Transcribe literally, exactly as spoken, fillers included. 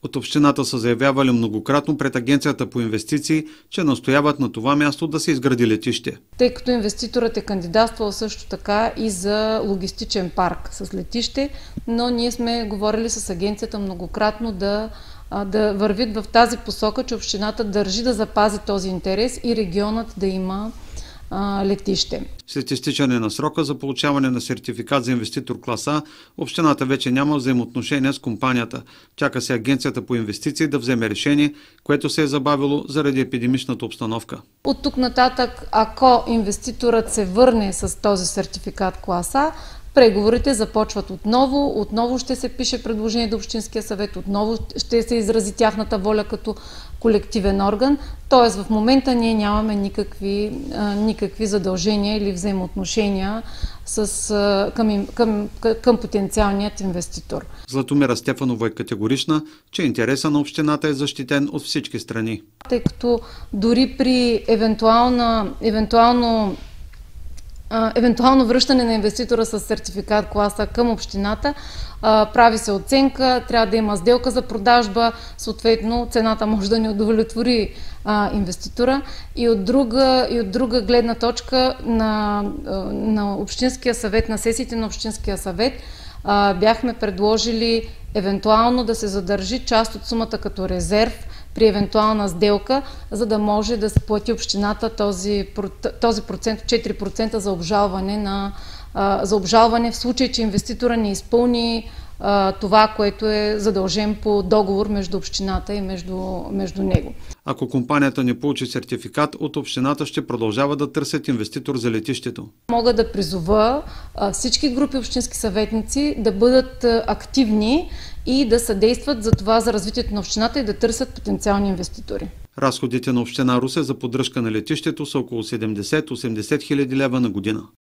От общината са заявявали многократно пред Агенцията по инвестиции, че настояват на това място да се изгради летище. Тъй като инвеститорът е кандидатствал също така и за логистичен парк с летище, но ние сме говорили с агенцията многократно да, да вървят в тази посока, че общината държи да запази този интерес и регионът да има летище. След изтичане на срока за получаване на сертификат за инвеститор клас А, общината вече няма взаимоотношения с компанията. Чака се Агенцията по инвестиции да вземе решение, което се е забавило заради епидемичната обстановка. От тук нататък, ако инвеститорът се върне с този сертификат клас А, преговорите започват отново, отново ще се пише предложение до Общинския съвет, отново ще се изрази тяхната воля като колективен орган. Т.е. в момента ние нямаме никакви, никакви задължения или взаимоотношения с, към, към, към потенциалният инвеститор. Златомира Стефанова е категорична, че интереса на общината е защитен от всички страни. Тъй като дори при евентуално евентуално връщане на инвеститора с сертификат класа към общината, прави се оценка, трябва да има сделка за продажба, съответно цената може да не удовлетвори инвеститора. И от друга, и от друга гледна точка на, на Общинския съвет, на сесиите на Общинския съвет, бяхме предложили евентуално да се задържи част от сумата като резерв при евентуална сделка, за да може да се плати общината този, този процент, четири процента за обжалване, на, за обжалване в случай, че инвеститора не изпълни това, което е задължен по договор между общината и между, между него. Ако компанията не получи сертификат, от общината ще продължава да търсят инвеститор за летището. Мога да призова всички групи общински съветници да бъдат активни и да съдействат за това, за развитието на общината и да търсят потенциални инвеститори. Разходите на община Русе за поддръжка на летището са около седемдесет до осемдесет хиляди лева на година.